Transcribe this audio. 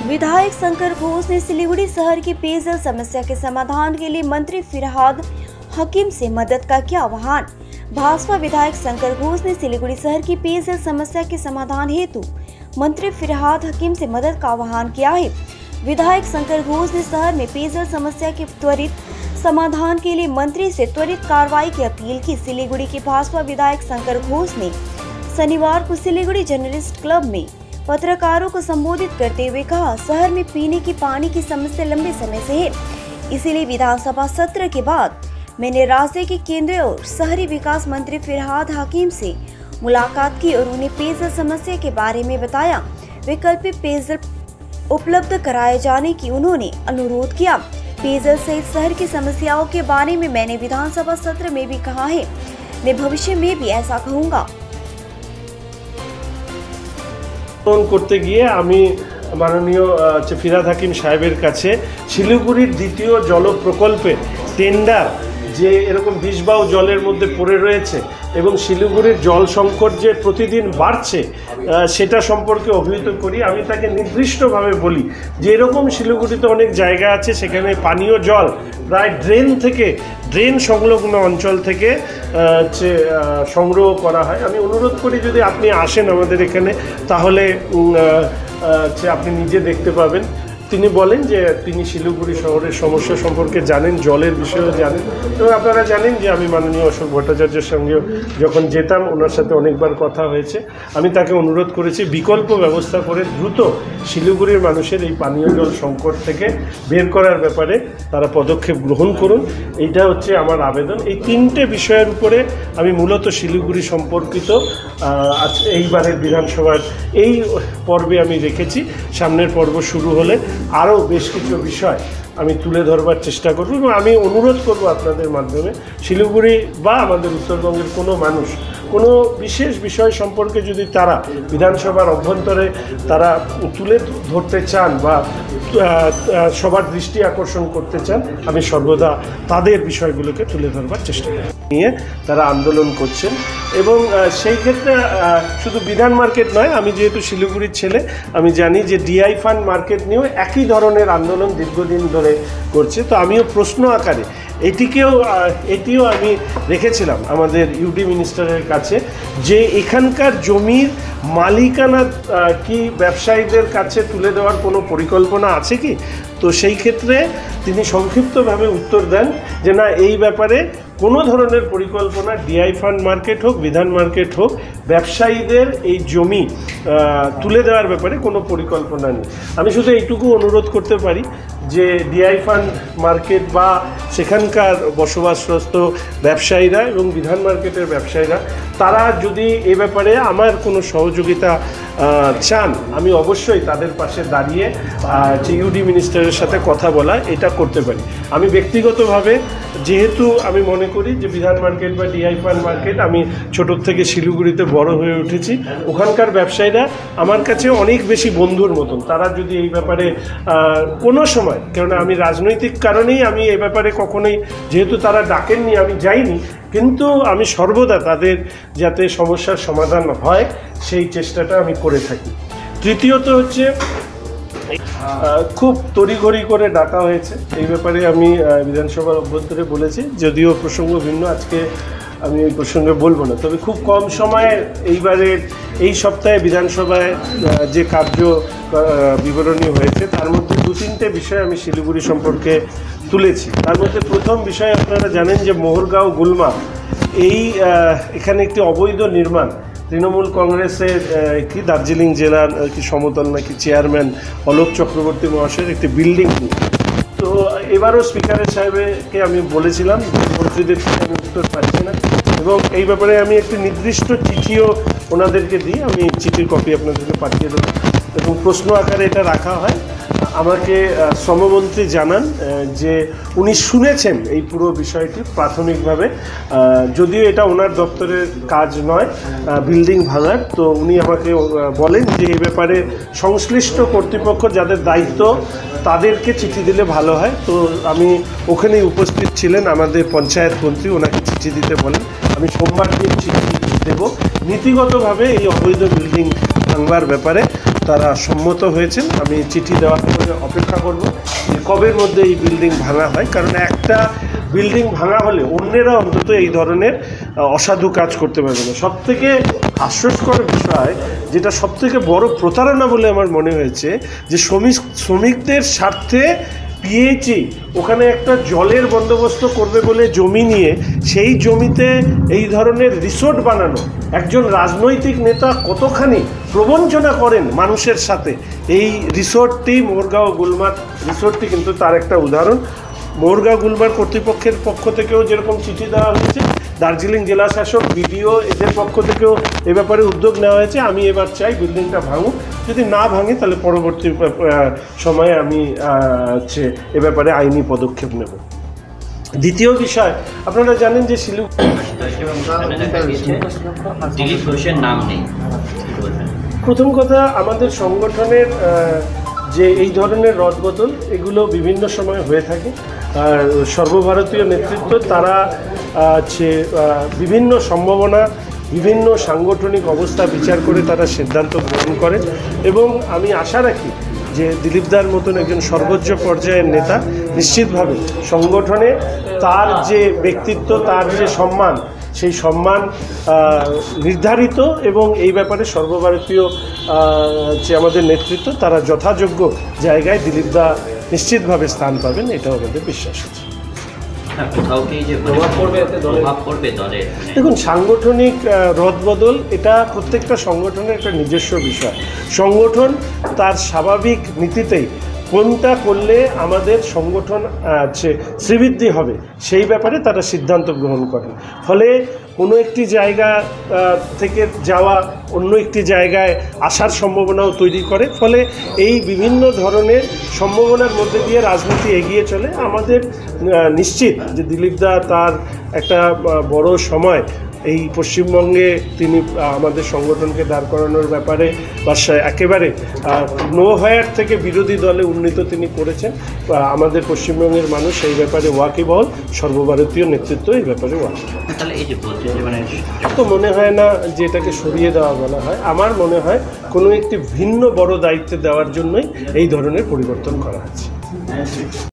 विधायक शंकर घोष ने सिलीगुड़ी शहर की पेयजल समस्या के समाधान के लिए मंत्री फिरहाद हकीम से मदद का किया आह्वान। भाजपा विधायक शंकर घोष ने सिलीगुड़ी शहर की पेयजल समस्या के समाधान हेतु मंत्री फिरहाद हकीम से मदद का आह्वान किया है। विधायक शंकर घोष ने शहर में पेयजल समस्या के त्वरित समाधान के लिए मंत्री से त्वरित कार्रवाई की अपील की। सिलीगुड़ी के भाजपा विधायक शंकर घोष ने शनिवार को सिलीगुड़ी जर्नलिस्ट क्लब में पत्रकारों को संबोधित करते हुए कहा, शहर में पीने की पानी की समस्या लंबे समय से है, इसीलिए विधानसभा सत्र के बाद मैंने राज्य के केंद्रीय और शहरी विकास मंत्री फिरहाद हकीम से मुलाकात की और उन्हें पेयजल समस्या के बारे में बताया। वैकल्पिक पेयजल उपलब्ध कराए जाने की उन्होंने अनुरोध किया। पेयजल सहित शहर की समस्याओं के बारे में मैंने विधानसभा सत्र में भी कहा है, मैं भविष्य में भी ऐसा कहूँगा। করতে গিয়ে আমি মাননীয় ফিরহাদ হাকিম সাহেবের কাছে শিলিগুড়ির দ্বিতীয় জল প্রকল্পে টেন্ডার যে এরকম বিষবাউ জলের মধ্যে পড়ে রয়েছে এবং শিলিগুড়ির জল সংকট যে প্রতিদিন বাড়ছে সেটা সম্পর্কে অবহিত করি। আমি তাকে নির্দিষ্টভাবে বলি যে এরকম শিলিগুড়িতে অনেক জায়গা আছে সেখানে পানীয় জল প্রায় ড্রেন সংলগ্ন অঞ্চল থেকে সংগ্রহ করা হয়। আমি অনুরোধ করি যদি আপনি আসেন আমাদের এখানে তাহলে আপনি নিজে দেখতে পাবেন। তিনি বলেন যে তিনি শিলিগুড়ি শহরের সমস্যা সম্পর্কে জানেন, জলের বিষয়েও জানেন এবং আপনারা জানেন যে আমি মাননীয় অশোক ভট্টাচার্যের সঙ্গে যখন যেতাম ওনার সাথে অনেকবার কথা হয়েছে। আমি তাকে অনুরোধ করেছি বিকল্প ব্যবস্থা করে দ্রুত শিলিগুড়ির মানুষের এই পানীয় জল সংকট থেকে বের করার ব্যাপারে তারা পদক্ষেপ গ্রহণ করুন, এইটা হচ্ছে আমার আবেদন। এই তিনটে বিষয়ের উপরে আমি মূলত শিলিগুড়ি সম্পর্কিত এইবারের বিধানসভার এই পর্বে আমি রেখেছি। সামনের পর্ব শুরু হলে আরও বেশ কিছু বিষয় আমি তুলে ধরবার চেষ্টা করব এবং আমি অনুরোধ করব আপনাদের মাধ্যমে শিলিগুড়ি বা আমাদের উত্তরবঙ্গের কোনো মানুষ কোনো বিশেষ বিষয় সম্পর্কে যদি তারা বিধানসভার অভ্যন্তরে তারা তুলে ধরতে চান বা সবার দৃষ্টি আকর্ষণ করতে চান, আমি সর্বদা তাদের বিষয়গুলোকে তুলে ধরবার চেষ্টা করি। নিয়ে তারা আন্দোলন করছেন এবং সেই ক্ষেত্রে শুধু বিধান মার্কেট নয়, আমি যেহেতু শিলিগুড়ির ছেলে আমি জানি যে ডিআই ফান্ড মার্কেট নিয়েও একই ধরনের আন্দোলন দীর্ঘদিন ধরে করছে। তো আমিও প্রশ্ন আকারে এটিও আমি রেখেছিলাম আমাদের ইউডি মিনিস্টারের কাছে যে এখানকার জমির মালিকানা কি ব্যবসায়ীদের কাছে তুলে দেওয়ার কোনো পরিকল্পনা আছে কি। তো সেই ক্ষেত্রে তিনি সংক্ষিপ্তভাবে উত্তর দেন যে না, এই ব্যাপারে কোনো ধরনের পরিকল্পনা ডিআই ফান্ড মার্কেট হোক বিধান মার্কেট হোক ব্যবসায়ীদের এই জমি তুলে দেওয়ার ব্যাপারে কোনো পরিকল্পনা নেই। আমি শুধু এইটুকু অনুরোধ করতে পারি যে ডিআই ফান্ড মার্কেট বা সেখানকার বসবাসরত ব্যবসায়ীরা এবং বিধান মার্কেটের ব্যবসায়ীরা তারা যদি এ ব্যাপারে আমার কোনো সহযোগিতা চান, আমি অবশ্যই তাদের পাশে দাঁড়িয়ে ইউডি মিনিস্টারের সাথে কথা বলা এটা করতে পারি। আমি ব্যক্তিগতভাবে যেহেতু আমি মনে করি যে বিধান মার্কেট বা ডিআই ফান্ড মার্কেট, আমি ছোটোর থেকে শিলিগুড়িতে বড় হয়ে উঠেছি, ওখানকার ব্যবসায়ীরা আমার কাছে অনেক বেশি বন্ধুর মতন। তারা যদি এই ব্যাপারে কোনো সময়, কেননা আমি রাজনৈতিক কারণেই আমি এই ব্যাপারে কখনোই, যেহেতু তারা ডাকেননি আমি যাইনি, কিন্তু আমি সর্বদা তাদের যাতে সমস্যার সমাধান হয় সেই চেষ্টাটা আমি করে থাকি। তৃতীয়ত হচ্ছে খুব তড়িঘড়ি করে ডাকা হয়েছে, এই ব্যাপারে আমি বিধানসভার অভ্যন্তরে বলেছি, যদিও প্রসঙ্গ ভিন্ন, আজকে আমি এই প্রসঙ্গে বলবো না। তবে খুব কম সময়ে এইবারের এই সপ্তাহে বিধানসভায় যে কার্য বিবরণী হয়েছে তার মধ্যে দু-তিনটে বিষয় আমি শিলিগুড়ি সম্পর্কে তুলেছি। তার মধ্যে প্রথম বিষয় আপনারা জানেন যে মোহরগাঁও গুলমা এখানে একটি অবৈধ নির্মাণ তৃণমূল কংগ্রেসের কি দার্জিলিং জেলার কি সমতল নাকি চেয়ারম্যান অলোক চক্রবর্তী মহাশয়ের একটি বিল্ডিং নিয়ে। তো এবারও স্পিকারের সাহেবকে আমি বলেছিলাম, মন্ত্রীদের থেকে আমি উত্তর পাচ্ছি না এবং এই ব্যাপারে আমি একটি নির্দিষ্ট চিঠিও ওনাদেরকে দিই, আমি চিঠির কপি আপনাদেরকে পাঠিয়ে দেবো এবং প্রশ্ন আকারে এটা রাখা হয়। আমাকে শ্রমমন্ত্রী জানান যে উনি শুনেছেন এই পুরো বিষয়টি প্রাথমিকভাবে, যদিও এটা ওনার দপ্তরের কাজ নয় বিল্ডিং ভাঙার, তো উনি আমাকে বলেন যে এই ব্যাপারে সংশ্লিষ্ট কর্তৃপক্ষ যাদের দায়িত্ব তাদেরকে চিঠি দিলে ভালো হয়। তো আমি ওখানেই উপস্থিত ছিলেন আমাদের পঞ্চায়েত মন্ত্রী, ওনাকে চিঠি দিতে বলেন। আমি সোমবার দিন চিঠি দেব নীতিগতভাবে এই অবৈধ বিল্ডিং ভাঙবার ব্যাপারে তারা সম্মত হয়েছেন। আমি চিঠি দেওয়ার পরে অপেক্ষা করব যে কবের মধ্যে এই বিল্ডিং ভাঙা হয়, কারণ একটা বিল্ডিং ভাঙা হলে অন্যেরা অন্তত এই ধরনের অসাধু কাজ করতে পারবে না। সবথেকে হাস্যস্কর বিষয়, যেটা সবথেকে বড় প্রতারণা বলে আমার মনে হয়েছে, যে শ্রমিকদের স্বার্থে পিএইচই ওখানে একটা জলের বন্দোবস্ত করবে বলে জমি নিয়ে সেই জমিতে এই ধরনের রিসোর্ট বানানো। একজন রাজনৈতিক নেতা কতখানি প্রবঞ্চনা করেন মানুষের সাথে। এই রিসোর্টটি মোরগাঁও গুলমার্গ রিসোর্টটি কিন্তু তার একটা উদাহরণ। মোরগাঁও গুলমার্গ কর্তৃপক্ষের পক্ষ থেকেও যেরকম চিঠি দেওয়া হয়েছে, দার্জিলিং জেলা শাসক, বিডিও, এদের পক্ষ থেকেও এ ব্যাপারে উদ্যোগ নেওয়া হয়েছে। আমি এবার চাই বিল্ডিংটা ভাঙুক, যদি না ভাঙে তাহলে পরবর্তী সময়ে আমি এ ব্যাপারে আইনি পদক্ষেপ নেব। দ্বিতীয় বিষয়, আপনারা জানেন যে দিলীপ ঘোষের নাম নেই। প্রথম কথা, আমাদের সংগঠনের যে এই ধরনের রদবদল এগুলো বিভিন্ন সময় হয়ে থাকে। আর সর্বভারতীয় নেতৃত্ব তারা বিভিন্ন সম্ভাবনা, বিভিন্ন সাংগঠনিক অবস্থা বিচার করে তারা সিদ্ধান্ত গ্রহণ করেন, এবং আমি আশা রাখি যে দিলীপদার মতন একজন সর্বোচ্চ পর্যায়ের নেতা নিশ্চিতভাবে সংগঠনে তার যে ব্যক্তিত্ব, তার যে সম্মান, সেই সম্মান নির্ধারিত, এবং এই ব্যাপারে সর্বভারতীয় যে আমাদের নেতৃত্ব তারা যথাযোগ্য জায়গায় দিলীপদা নিশ্চিতভাবে স্থান পাবেন, এটাও আমাদের বিশ্বাস আছে। দেখুন, সাংগঠনিক রদবদল এটা প্রত্যেকটা সংগঠনের একটা নিজস্ব বিষয়। সংগঠন তার স্বাভাবিক নীতিতেই কোনটা করলে আমাদের সংগঠন শ্রীবৃদ্ধি হবে সেই ব্যাপারে তারা সিদ্ধান্ত গ্রহণ করেন। ফলে কোনো একটি জায়গা থেকে যাওয়া অন্য একটি জায়গায় আসার সম্ভাবনাও তৈরি করে। ফলে এই বিভিন্ন ধরনের সম্ভাবনার মধ্যে দিয়ে রাজনীতি এগিয়ে চলে। আমাদের নিশ্চিত যে দিলীপদা তার একটা বড় সময় এই পশ্চিমবঙ্গে তিনি আমাদের সংগঠনকে দাঁড় করানোর ব্যাপারে বা একেবারে নো হায়ার থেকে বিরোধী দলে উন্নীত তিনি করেছেন। আমাদের পশ্চিমবঙ্গের মানুষ এই ব্যাপারে ওয়াকিবহল, সর্বভারতীয় নেতৃত্ব এই ব্যাপারে ওয়াকিবহল। তো মনে হয় না যে এটাকে সরিয়ে দেওয়া বলা হয়। আমার মনে হয় কোনো একটি ভিন্ন বড় দায়িত্বে দেওয়ার জন্যই এই ধরনের পরিবর্তন করা হয়েছে।